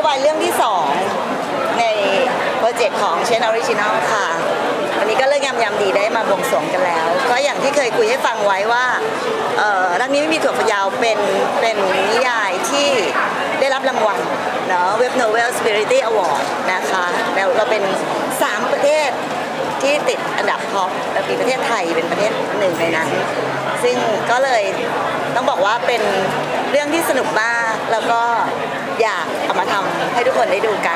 วายเรื่องที่2ในโปรเจกต์ของเชนออริจินอลค่ะวันนี้ก็เลิกยามดีได้มาบวงสรวงกันแล้วก็อย่างที่เคยคุยให้ฟังไว้ว่ารักนี้ไม่มีถั่วฝักยาวเป็นนิยายที่ได้รับรางวัลเนาะ Web Novel Spirit Award นะคะแล้วเราเป็น3ประเทศที่ติดอันดับท็อปและมีประเทศไทยเป็นประเทศหนึ่งในนั้นซึ่งก็เลยต้องบอกว่าเป็นเรื่องที่สนุกมากแล้วก็อยากเอามาทำให้ทุกคนได้ดูกัน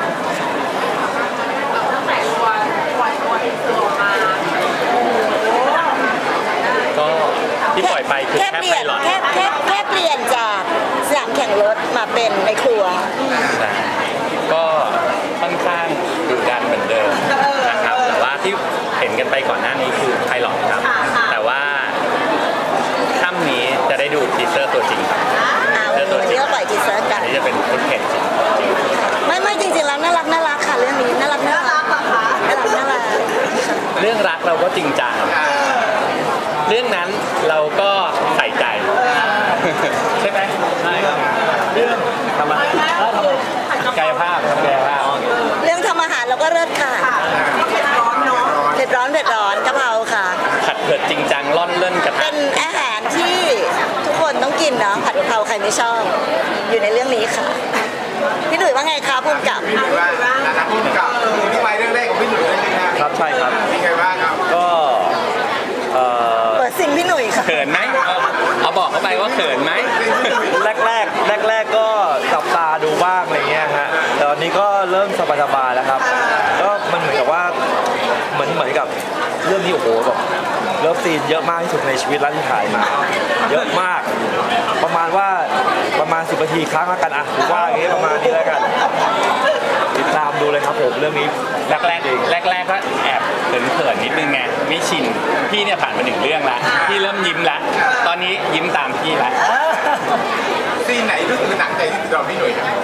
ก็ที่ปล่อยไปคือแค่ไพลอตแค่เปลี่ยนจากสนามแข่งรถมาเป็นในครัวก็ค่อนข้างดุดันเหมือนเดิมนะครับแต่ว่าที่เห็นกันไปก่อนหน้านี้คือไพลอตครับแต่ว่าค่ำนี้จะได้ดูทีเซอร์ตัวจริงครับวันนี้ก็ปล่อยทีเซอร์กันนี่จะเป็นฟุตเทจจริงไม่จริงๆแล้วน่ารักค่ะเรื่องนี้น่ารักเรื่องรักเราก็จริงจังเรื่องนั้นเราก็ใส่ใจใช่ไหมใช่ครับเรื่องทำอาหารกายภาพเรื่องทำอาหารเราก็เลิศค่ะเผ็ดร้อนกะเพราค่ะผัดเผ็ดจริงจังร่อนเล่นกระทะเป็นอาหารที่ทุกคนต้องกินเนาะผัดกะเพราใครไม่ชอบอยู่ในเรื่องนี้ค่ะพี่หนุ่ยว่าไงคะภูมิกับพี่หนุ่ยว่าภูมิกับที่ไปเรื่องแรกของพี่หนุ่ยเลยครับใช่ครับเป็นไงบ้างครับก็เปิดซิงพี่หนุ่ยค่ะเขินไหมเอาบอกเข้าไปว่าเขินไหมแรกก็จับตาดูบ้างอะไรเงี้ยฮะแต่ตอนนี้ก็เริ่มสบายๆแล้วครับก็มันเหมือนกับว่าเหมือนกับเรื่องนี้โอ้โหแบบเลิฟซีนเยอะมากที่สุดในชีวิตแล้วที่ถ่ายมาเยอะมากประมาณ10 นาทีครั้งละกันอ่ะผมว่าอย่างงี้ประมาณนี้แล้วกันติดตามดูเลยครับผมเรื่องนี้แรกก็แอบเขินนิดนึงไงไม่ชินพี่เนี่ยผ่านมา1 เรื่องแล้วพี่เริ่มยิ้มแล้วตอนนี้ยิ้มตามพี่แล้วซีนไหนรู้สึกหนักใจที่สุดพี่หนุ่ยครับ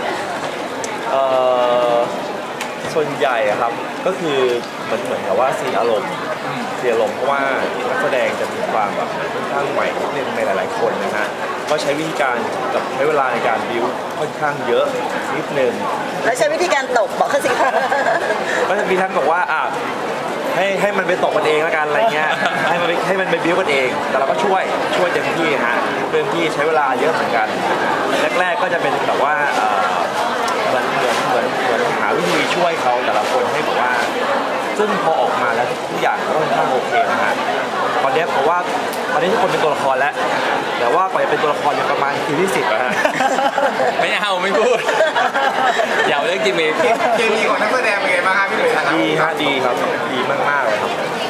ส่วนใหญ่ครับก็คือเหมือนกับว่าซีนอารมณ์เพราะว่านักแสดงจะมีความแบบค่อนข้างใหม่นิดนึงในหลายๆคนนะฮะก็ใช้วิธีการกับใช้เวลาในการบิ้วค่อนข้างเยอะนิดนึงแล้วใช้วิธีการตบบอกเขาสิก็จะมีทั้งบอกว่าให้มันไปตกกันเองแล้วกันอะไรเงี้ยให้มันไปบิ้วกันเองแต่เราก็ช่วยเต็มที่ฮะเต็มที่ใช้เวลาเยอะเหมือนกันแรกๆก็จะเป็นแบบว่าเหมือนหาวิธีช่วยเขาแต่ละคนให้แบบว่าซึ่งพอออกมาแล้วทุกอย่างก็ค่อนข้างโอเคนะฮะตอนนี้เพราะว่าตอนนี้ทุกคนเป็นตัวละครแล้วแต่ว่าก่อนจะเป็นตัวละครอยู่ประมาณทีที่10นะฮะไม่เอาไม่พูดอย่าเรื่องกิมมิคเคมีของนักแสดงเป็นไงบ้างครับพี่หนุ่ยดีครับดีมากๆเลยครับ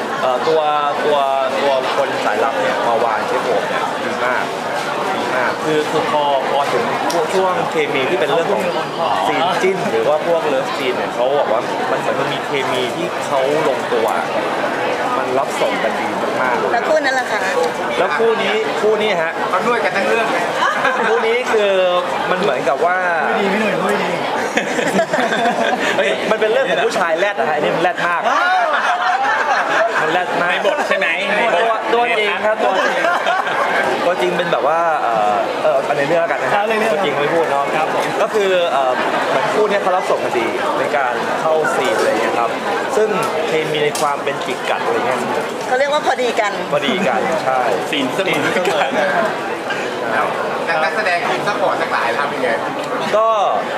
ตัวคนสายลับเนี่ยมาวานเชฟโอ๊เนี่ยดีมากคือพอถึงช่วงเคมีที่เป็นเรื่องของซีนจิ้นหรือว่าพวกเลิฟซีนเนี่ยเขาบอกว่ามันมีเคมีที่เขาลงตัวมันรับส่งกันดีมากๆแล้วคู่นั้นล่ะคะแล้วคู่นี้ฮะเขาด้วยกันทั้งเรื่องคู่นี้คือมันเหมือนกับว่าไม่ดีมันเป็นเรื่องของผู้ชายแรดนะฮะนี่มันแรดมากมันแรดมากในบทใช่ไหมตัวจริงครับตัวจริงเป็นแบบว่าในเรื่องกันนะครับตัวจริงไม่พูดเนาะครับก็คือเหมือนคู่นี้เขารับส่งกันดีในการเข้าซีนอะไรอย่างเงี้ยครับซึ่งเคมีในความเป็นจิกกัดอะไรเงี้ยเขาเรียกว่าพอดีกันใช่ซีนเสมอกันนักแสดงทีมซัพพอร์ตทั้งหลายทำยังไงก็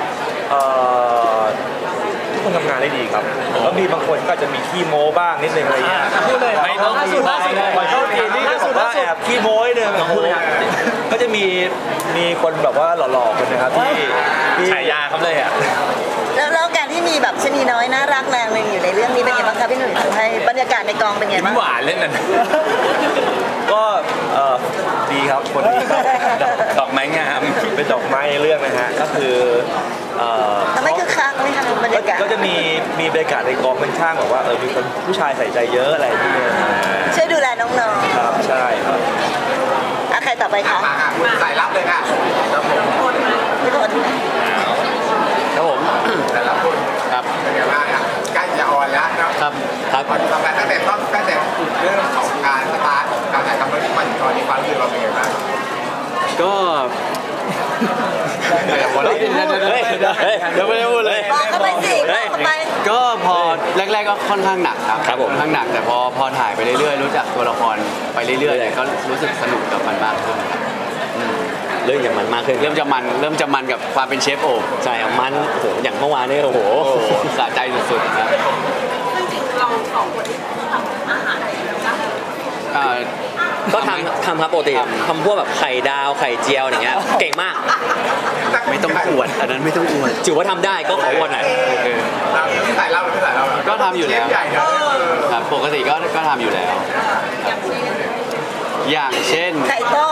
ทุกคนทำงานได้ดีครับแล้วมีบางคนก็จะมีขี้โม้บ้างนิดนึงอะไรเงี้ยไม่ต้องสุดเข้าทีนี่ก็บอกว่าแอบขี้โม้นิดนึงก็จะมีคนแบบว่าหล่อๆคนนะครับที่ฉายาเขาเลยอ่ะแล้วการที่มีแบบชนีน้อยน่ารักนางหนึ่งอยู่ในเรื่องนี้เป็นไงบ้างคะพี่หนุ่มให้บรรยากาศในกองเป็นไงบ้างหวานเล่นนั่นก็ดีครับคนนี้ดอกไม้งามเป็นดอกไม้เรื่องนะฮะก็คือทำให้คือคักไหมคะบรรยากาศก็จะมีบรรยากาศในกองค่อนข้างแบบว่ามีคนผู้ชายใส่ใจเยอะอะไรอย่างเงี้ยช่วยดูแลน้องๆครับใช่ครับใครต่อไปคะสายลับเลยค่ะครับผมไม่ต้องอธิบายครับผมแต่ละคนครับเป็นไงบ้างครับใกล้จะออนแล้วครับทำงานตั้งแต่เรื่องของการสตาร์ทการถ่ายทำเรื่องนี้มาถึงตอนนี้ความรู้สึกเราเป็นไงบ้างก็เดี๋ยวไม่ได้พูดเลยบอกเข้าไปสิบอกเข้าไปก็พอแรกๆก็ค่อนข้างหนักครับค่อนข้างหนักแต่พอถ่ายไปเรื่อยๆรู้จักตัวละครไปเรื่อยๆเนี่ยก็รู้สึกสนุกกับมันมากขึ้นครับเรื่องอย่างมันมากขึ้นเริ่มจะมันกับความเป็นเชฟโอใช่ครับมันโอ้โหอย่างเมื่อวานนี่โอ้โหสะใจสุดๆครับซึ่งจริงเราสองคนที่ทำอาหารอะไรอยู่นะก็ทำครับปกติทำพวกแบบไข่ดาวไข่เจียวอย่างเงี้ยเก่งมากไม่ต้องอวดอันนั้นไม่ต้องอวดถือว่าทำได้ก็ขออวดหน่อยเราที่ใส่เราที่ใส่เราก็ทำอยู่แล้วใหญ่เนอะครับปกติก็ทำอยู่แล้ว อย่างเช่นไข่ต้ม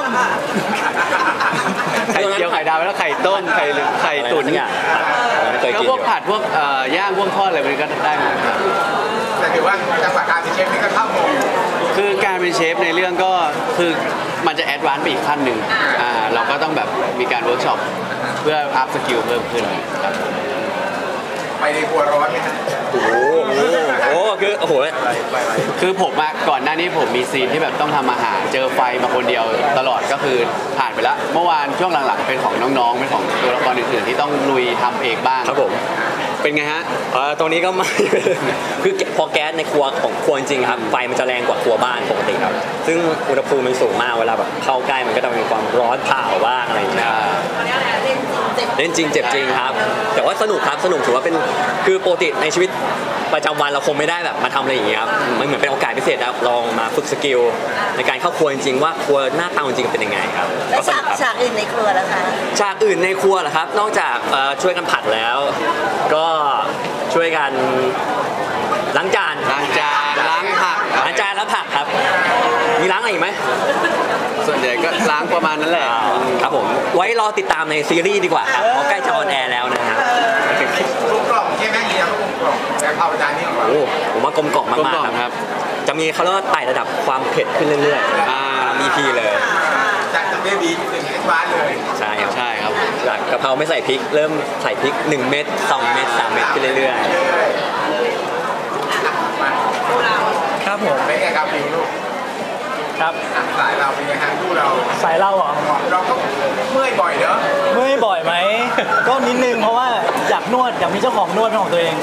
ไข่เจียวไข่ดาวแล้วไข่ต้มไข่ตุ๋นอะไรสักอย่างไม่เคยก็กินพวกผัดพวกย่างพวกทอดอะไรมันก็ได้หมดครับแต่ถือว่าจังหวะการเป็นเชฟนี่ก็เข้าโมงคือการเป็นเชฟในเรื่องก็คือมันจะแอดวานซ์ไปอีกขั้นหนึ่งเราก็ต้องแบบมีการเวิร์กช็อปเพื่ออัพสกิลเพิ่มขึ้นครับไปในครัวร้อนไหมฮะโอ้โหโอ้โหคือโอ้โหคือผมอะก่อนหน้านี้ผมมีซีนที่แบบต้องทำอาหารเจอไฟมาคนเดียวตลอดก็คือผ่านไปแล้วเมื่อวานช่วงหลังๆเป็นของน้องๆเป็นของตัวละครอื่นๆที่ต้องลุยทำเองบ้างครับผมเป็นไงฮะตรงนี้ก็ไม่ คือพอแก๊สในครัวของครัวจริงๆครับไฟมันจะแรงกว่าครัวบ้านปกติครับซึ่งอุณหภูมิมันสูงมากเวลาแบบเข้าใกล้มันก็จะมีความร้อนเผาบ้างอะไรอย่างเงี้ย เล่นจริงเจ็บจริงครับ แต่ว่าสนุกครับสนุกถือว่าเป็นคือปกติในชีวิตประจำวันเราคงไม่ได้แบบมาทำอะไรอย่างเงี้ยครับมันเหมือนเป็นโอกาสพิเศษแล้วลองมาฝึกสกิลในการเข้าครัวจริงๆว่าครัวหน้าตาจริงๆเป็นยังไงครับแล้วก็สนุกครับฉากอื่นในครัวล่ะคะฉากอื่นในครัวเหรอครับนอกจากช่วยกันผัดแล้ว ก็ช่วยกันล้างจานล้างจานล้างผักล้างจานแล้วผักครับ มีล้างอะไรอีกไหมส่วนใหญ่ก็ล้างประมาณนั้นแหละครับผมไว้รอติดตามในซีรีส์ดีกว่าครับเพราะใกล้จะออนแอร์แล้วนะครับกลมกล่อมใช่ไหมเนี่ยก็กลมกล่อมแต่เข้าจานนี้ก่อนโอ้ผมว่ากลมกล่อมกลมมากกล่อมๆคครัรับ บจะมีเขาเรียกว่าไต่ระดับความเผ็ดขึ้นเรื่อยๆตาม EP เลยจากเบบีถึงเอ็ดวานเลยใช่ครับใช่ครับจากกะเพราไม่ใส่พริกเริ่มใส่พริก1 เม็ด2 เม็ด3 เม็ดขึ้นเรื่อยครับผมเป็นไงครับฟิวลูกครับสายเราเป็นไงฮะคู่เราสายเล่าเหรอเราก็เมื่อยบ่อยเนอะเมื่อยบ่อยไหม ก็นิดนึงเพราะว่าอยากนวดอยากมีเจ้าของนวดเป็นของตัวเอง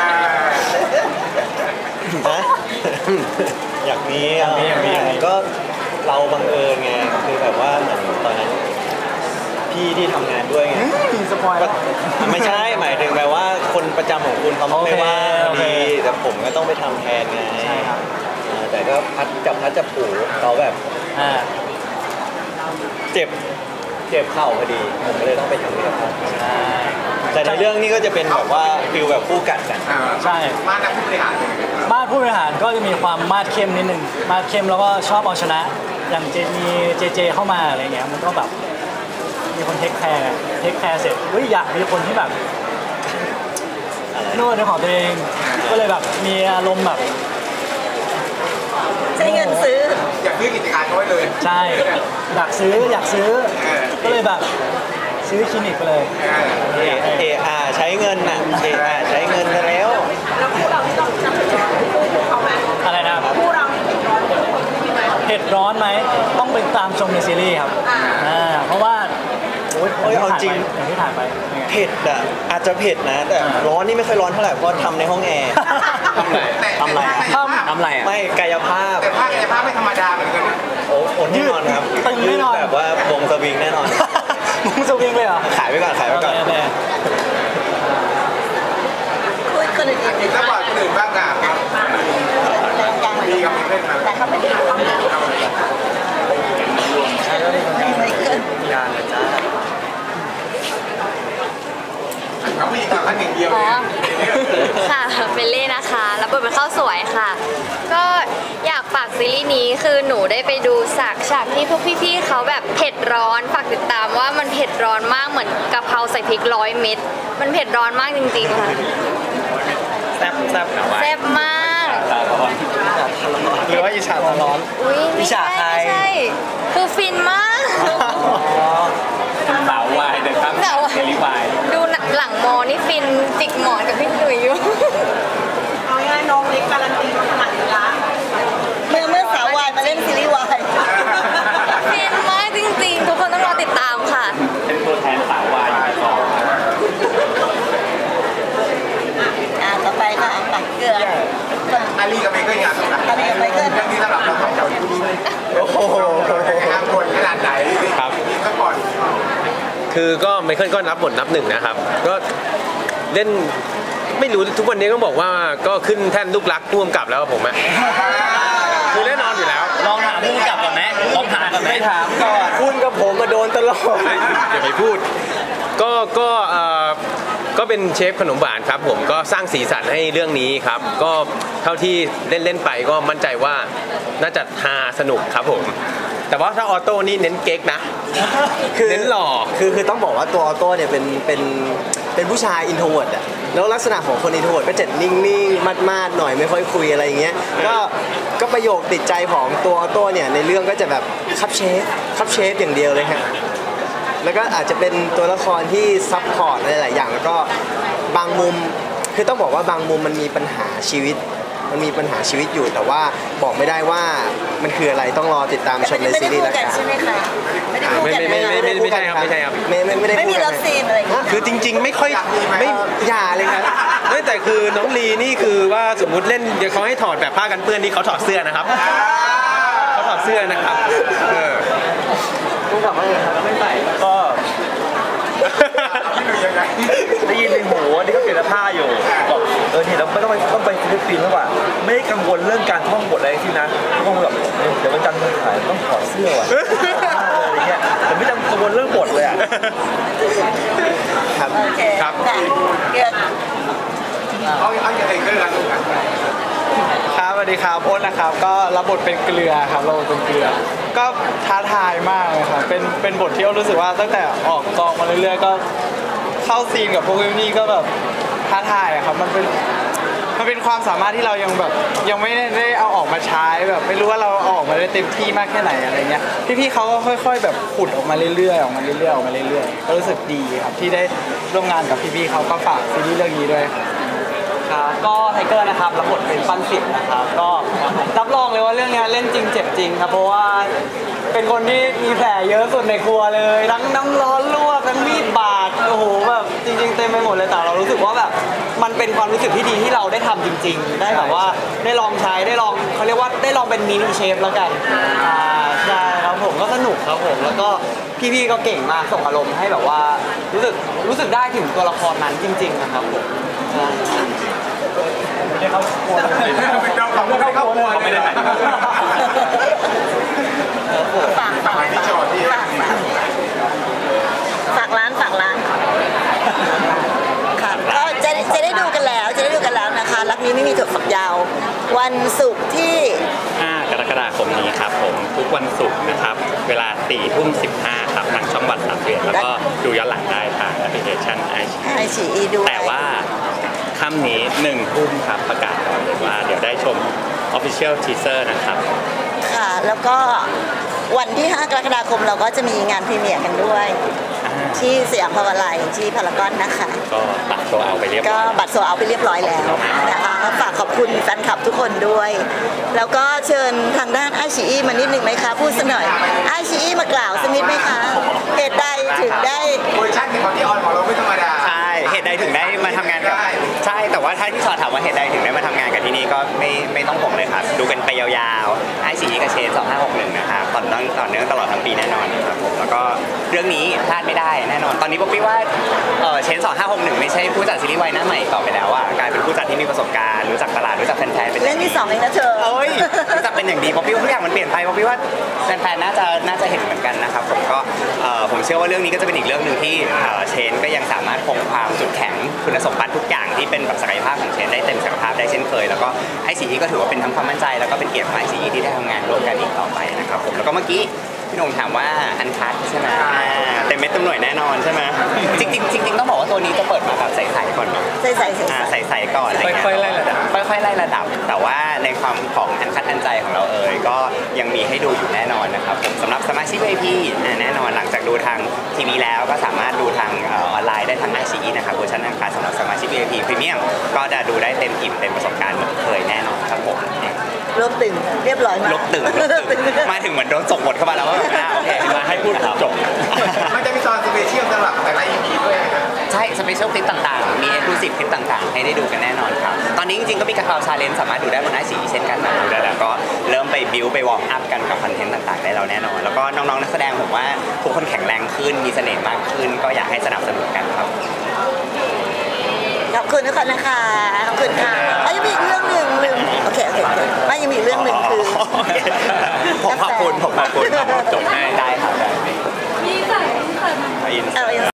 อยากมีอยากมีก็เราบังเอิญไงคือแบบว่าเหมือนตอนนั้นพี่ที่ทำงานด้วยไงสปอยแล้วไม่ใช่หมายถึงแบบว่าคนประจำของคุณเขาไม่ว่างโอเคดีแต่ผมก็ต้องไปทำแทนไงใช่ครับแต่ก็พัดจับผูเขาแบบอ่าเจ็บเข่าพอดีผมก็เลยต้องไปทำที่เขาใช่แต่ในเรื่องนี้ก็จะเป็นแบบว่าฟิลแบบคู่กัดกันใช่มาจากผู้บริหารเลยมาดผู้บริหารก็จะมีความมาดเข้มนิดนึงมาดเข้มแล้วก็ชอบเอาชนะ อย่างมีเจเข้ามาอะไรเงี้ยมันก็แบบมีคนเทคแคร์เสร็จอยากมีคนที่แบบนวดในของตัวเองก็เลยแบบมีอารมณ์แบบใช้เงินซื้ออยากซื้อกิจการเขาไว้เลยใช่อยากซื้อก็เลยแบบซื้อคลินิกไปเลยใช้เงินน่ะใช้เงินซะแล้วแล้วคู่เราที่ต้องจำเป็นคู่เขาไหมอะไรนะครับคู่เราที่เผ็ดร้อนไหมเผ็ดร้อนไหมต้องไปตามชมในซีรีส์ครับเพราะว่าโอ้ยเอาจริงอย่างที่ถ่ายไปเป็นไงเผ็ดอ่ะอาจจะเผ็ดนะ แต่ร้อนนี่ไม่ค่อยร้อนเท่าไหร่เพราะทำในห้องแอร์ทำอะไรอะ ทำอะไรอ่ะไม่กายภาพแต่ภาคกายภาพไม่ธรรมดาเหมือนกันนะโอ้โหแน่นอนครับตึงแน่นอนแบบว่าวงสวิงแน่นอนมึงสวิงเลยเหรอขายไว้ก่อนโอเคคุยคนอื่นๆหรือแล้วบอกคนอื่นบ้างอ่ะครับแต่กลางดีกับเพื่อนมาแต่เขาไม่ดีเขาไม่ดีไม่เกินเขาผู้หญิงกับท่านหนึ่งเดียวอ๋อเนี่ยค่ะเบลเล่นะคะรับบทเป็นข้าวสวยค่ะ ก็อยากฝากซีรีส์นี้คือหนูได้ไปดูฉากที่พวกพี่ๆเขาแบบเผ็ดร้อนฝากติดตามว่ามันเผ็ดร้อนมากเหมือนกะเพราใส่พริก100 เม็ดมันเผ็ดร้อนมากจริงๆค่ะแซ่บแซ่บมากหรือว่าอิจฉาตาร้อนอุ้ยไม่อิจฉาใช่ใครไม่ใช่คือฟินมากสาววายนะครับสาววายเดลิวายดูหลังมอนี่ฟินจิกหมอนกับพี่หนุ่ยอยู่เอาง่ายๆน้องเล็กการันตีมาขนาดนี้ละเมื่อสาววายมาเล่นซีรีส์วายฟินมากจริงๆ ทุกคนต้องรอติดตามค่ะเป็นตัวแทนสาววายอยู่ในกองต่อไปค่ะปักเกลืออาลีกับไมเคิลงานอาลีกับไมเคิลเรื่องนี้สำหรับเราสองคนโอ้โหงานคนขนาดไหนครับก็ก่อนคือก็ไมเคิลก็รับบทนับหนึ่งนะครับก็เล่นไม่รู้ทุกวันนี้ต้องบอกว่าก็ขึ้นแท่นลูกรักผู้กำกับแล้วผมอะคือแน่นอนอยู่แล้วลองถามผู้กำกับก่อนไหมลองถามก่อนไหมถามก่อนคุณกับผมมาโดนตลอดอย่าไปพูดก็เป็นเชฟขนมหวานครับผมก็สร้างสีสันให้เรื่องนี้ครับก็เท่าที่เล่นไปก็มั่นใจว่าน่าจะฮาสนุกครับผมแต่ว่าถ้าออโต้นี่เน้นเก๊กนะคือเน้นหล่อคือต้องบอกว่าตัวออโต้เนี่ยเป็นผู้ชายอินโทรเวิร์ตอะแล้วลักษณะของคนอินโทรเวิร์ตก็จะนิ่งๆมาดๆหน่อยไม่ค่อยคุยอะไรอย่างเงี้ยก็ประโยคติดใจของตัวออโต้เนี่ยในเรื่องก็จะแบบคัพเชฟอย่างเดียวเลยฮะแล้วก็อาจจะเป็นตัวละครที่ซับพอร์ตอะไรหลายอย่างแล้วก็บางมุมคือต้องบอกว่าบางมุมมันมีปัญหาชีวิตอยู่แต่ว่าบอกไม่ได้ว่ามันคืออะไรต้องรอติดตามชมในซีรีส์แล้วกันใช่ไหมคะไม่ใช่ครับไม่มีเลิฟซีนอะไรคือจริงๆไม่ค่อยไม่อย่าเลยครับแต่คือน้องลีนี่คือว่าสมมุติเล่นเดี๋ยวเขาให้ถอดแบบผ้ากันเปื้อนนี่เขาถอดเสื้อนะครับเขาถอดเสื้อนะครับผู้กำกับว่าไงครับไม่ใส่ก็ได้ยินในหูนี่ก็เปลี่ยนผ้าอยู่บอกเห็นแล้วไม่ต้องไปฟิลิปปินส์แล้วว่ะไม่กังวลเรื่องการท่องบทอะไรที่นะต้องแบบเดี๋ยววันจันทร์ถ่ายต้องถอดเสื้อว่ะอะไรเงี้ยแต่ไม่ต้องกังวลเรื่องบทเลยอ่ะครับครับเขาจะแต่งเรื่องอะไรกันครับสวัสดีครับโอ๊ตนะครับก็รับบทเป็นเกลือครับเราเป็นเกลือก็ท้าทายมากเลยครับเป็นบทที่โอ๊ตรู้สึกว่าตั้งแต่ออกกองมาเรื่อยๆก็เข้าซีนกับพวกพี่ๆก็แบบท้าทายครับมันเป็นความสามารถที่เรายังไม่ได้เอาออกมาใช้แบบไม่รู้ว่าเราเอาออกมาได้เต็มที่มากแค่ไหนอะไรเงี้ยพี่ๆเขาก็ค่อยๆแบบขุดออกมาเรื่อยๆก็รู้สึกดีครับที่ได้ร่วมงานกับพี่ๆเขาก็ฝากซีรีส์เรื่องนี้ด้วยครับก็ไทเกอร์นะครับรับบทเป็นปั้นสิทธิ์นะครับก็รับรองเลยว่าเรื่องนี้เล่นจริงเจ็บจริงครับเพราะว่าเป็นคนที่มีแผลเยอะสุดในครัวเลยทั้งน้ำร้อนลวกทั้งมีดบาดโอ้โหแบบจริงๆเต็มไปหมดเลยแต่เรารู้สึกว่าแบบมันเป็นความรู้สึกที่ดีที่เราได้ทำจริงๆได้แบบว่าได้ลองใช้ได้ลองเขาเรียกว่าได้ลองเป็นมินิเชฟแล้วกันใช่ครับผมก็สนุกครับผมแล้วก็พี่ๆก็เก่งมากส่งอารมณ์ให้แบบว่ารู้สึกได้ถึงตัวละครนั้นจริงๆนะครับผมไม่ได้เข้าครัวไม่ได้ฝากร้านค่ะก็จะได้ดูกันแล้วนะคะรักนี้ไม่มีถั่วฝักยาววันศุกร์ที่ 5 กรกฎาคมนี้ครับผมทุกวันศุกร์นะครับเวลา 4:15 ครับทางช่องวัน3 เดือนแล้วก็ดูย้อนหลังได้ทางแอปพลิเคชัน iQIYI ด้วยแต่ว่าค่ำนี้1 ทุ่มครับประกาศก่อนเลยว่าเดี๋ยวได้ชม Official Teaser นะครับค่ะแล้วก็วันที่5 กรกฎาคมเราก็จะมีงานพรีเมียร์กันด้วยที่สยามพารากอนที่พารากอนนะคะก็บัตรโซเอาไปเรียบร้อยแล้วนะคะก็ฝากขอบคุณแฟนคลับทุกคนด้วยแล้วก็เชิญทางด้านiQIYIมานิดหนึ่งไหมคะพูดสักหน่อยiQIYIมากล่าวสักนิดไหมคะเหตุใดถึงได้เวอร์ชันของที่ออนของเราไม่ธรรมดาใช่เหตุใดถึงได้มาทำงานกับใช่แต่ว่าถ้าที่สอดถามว่าเหตุใดถึงได้มาทำงานกับที่นี่ก็ไม่ต้องห่วงเลยครับดูกันไปยาวๆiQIYIกับเชน2561นะครับต่อเนื่องตลอดทั้งปีแน่นอนครับผมแล้วก็เรื่องนี้พลาดไม่ได้แน่นอนตอนนี้ป๊อปปี้ว่าเชน2561ไม่ใช่ผู้จัดซีรีส์วายหน้าใหม่ต่อไปแล้วอ่ะกลายเป็นผู้จัดที่มีประสบการณ์รู้จักตลาดรู้จักแฟนๆเป็นเรื่องที่2เองนะเธอรู้จักเป็นอย่างดีป๊อปปี้ว่าทุกอย่างมันเปลี่ยนไปป๊อปปี้ว่าแฟนๆน่าจะเห็นเหมือนกันนะครับผมก็ผมเชื่อว่าเรื่องนี้ก็จะเป็นอีกเรื่องนึงที่เชนก็ยังสามารถคงความจุดแข็งคุณสมบัติทุกอย่างที่เป็นศักยภาพของเชนได้เต็มศักยภาพได้เช่นเคยแล้วก็iQIYIก็ถือว่าเป็นทั้งความมั่นใจแล้วก็เป็นเกียรติของiQIYIที่ได้ทำงานร่วมกันอีกต่อไปนะครับผมแล้วก็เมื่อกี้พี่หนุ่มถามว่าอันคัทใช่ไหมเต็มเม็ดเต็มหน่วยแน่นอนใช่ไหมจริงต้องบอกว่าตัวนี้จะเปิดมาแบบใสๆก่อนเนาะใสๆก่อนค่อยๆไล่ระดับแต่ว่าในความของอันคัทอันใจของเราก็ยังมีให้ดูอยู่แน่นอนนะครับผมสำหรับสมาชิก VIP แน่นอนหลังจากดูทางทีวีแล้วก็สามารถดูทางออนไลน์ได้ทางiQIYIนะครับเวอร์ชันอันคัทสำหรับสมาชิก VIP พรีเมียมก็จะดูได้เต็มอิ่มเต็มประสบการณ์เหมือนเคยแน่นอนครับผมลบตึงเรียบร้อยมากลบตึงมาถึงเหมือนโดนส่งบทเข้ามาแล้วว่าโอเคมาให้พูดจบสเปเชียลคลิปต่างๆมีเอ็กซ์คลูซีฟคลิปต่างๆให้ได้ดูกันแน่นอนครับตอนนี้จริงๆก็มีกระเพราชาเลนจ์สามารถดูได้บนไอซีเช่นกันนะดูได้แล้วก็เริ่มไปบิวไปวอร์มอัพกันกับคอนเทนต์ต่างๆได้แล้วแน่นอนแล้วก็น้องๆนักแสดงผมว่าทุกคนแข็งแรงขึ้นมีเสน่ห์มากขึ้นก็อยากให้สนับสนุนกันครับขอบคุณทุกคนนะคะขอบคุณค่ะยังมีอีกเรื่องหนึ่งลืมโอเคไม่ยังมีอีกเรื่องหนึ่งคือผมขอบคุณจบให้ได้ครับได้มีใส่เอา